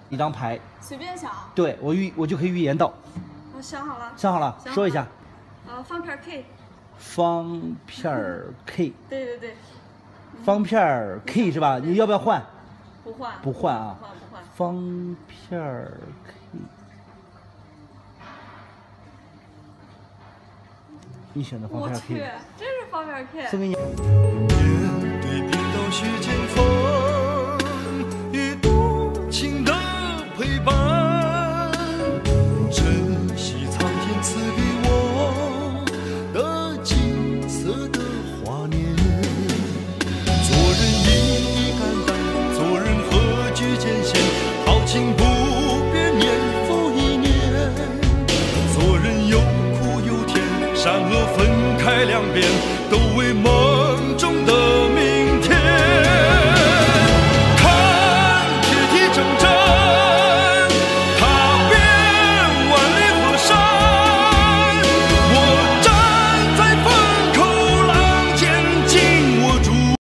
一张牌， 随便想。 对我就可以预言到。 我想好了。 想好了，说一下。 方片 K。 方片 K。 对对对。 方片 K 是吧？你要不要换？ 不换。 不换啊。 不换。 方片 K。你选的方片 K。 我去，真是方片 K。 送给你。 面对冰冻雪前风。